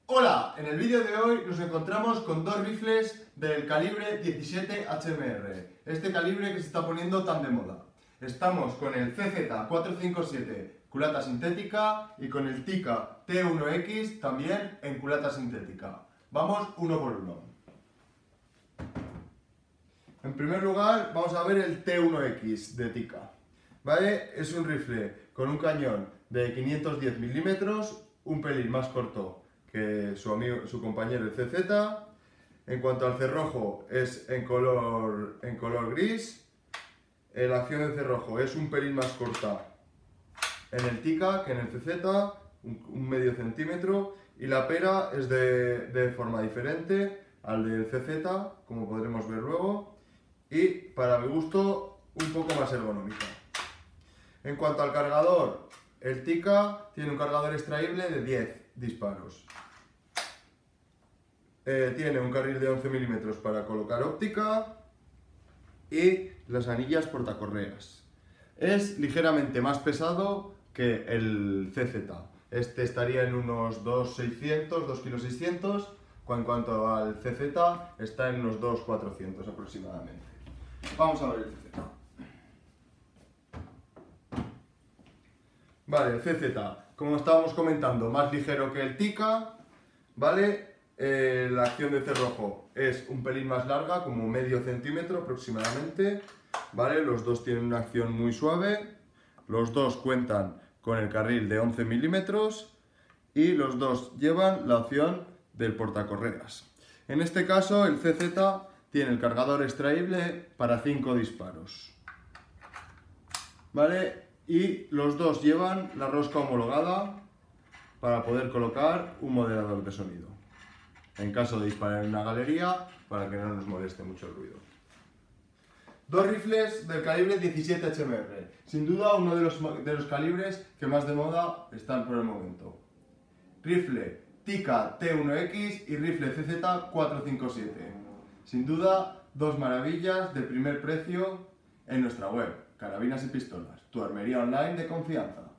Hola, en el vídeo de hoy nos encontramos con dos rifles del calibre 17 HMR, este calibre que se está poniendo tan de moda. Estamos con el CZ457 culata sintética y con el Tikka T1X también en culata sintética. Vamos uno por uno. En primer lugar vamos a ver el T1X de Tikka. ¿Vale? Es un rifle con un cañón de 510 milímetros, un pelín más corto que su compañero el CZ. En cuanto al cerrojo, es en color gris. La acción de cerrojo es un pelín más corta en el Tikka que en el CZ, un medio centímetro, y la pera es de forma diferente al del CZ, como podremos ver luego, y para mi gusto un poco más ergonómica. En cuanto al cargador, el Tikka tiene un cargador extraíble de 10 disparos. Tiene un carril de 11 milímetros para colocar óptica y las anillas portacorreas. Es ligeramente más pesado que el CZ. Este estaría en unos 2,600 kg, en cuanto al CZ está en unos 2,400 aproximadamente. Vamos a ver el CZ. Vale, el CZ, como estábamos comentando, más ligero que el Tikka, ¿vale? La acción de cerrojo es un pelín más larga, como medio centímetro aproximadamente, ¿vale? Los dos tienen una acción muy suave, los dos cuentan con el carril de 11 milímetros y los dos llevan la opción del portacorreas. En este caso, el CZ tiene el cargador extraíble para 5 disparos, ¿vale? Y los dos llevan la rosca homologada para poder colocar un moderador de sonido, en caso de disparar en una galería, para que no nos moleste mucho el ruido. Dos rifles del calibre 17 HMR, sin duda uno de los calibres que más de moda están por el momento. Rifle Tikka T1X y rifle CZ457. Sin duda, dos maravillas de primer precio en nuestra web. Carabinas y pistolas, tu armería online de confianza.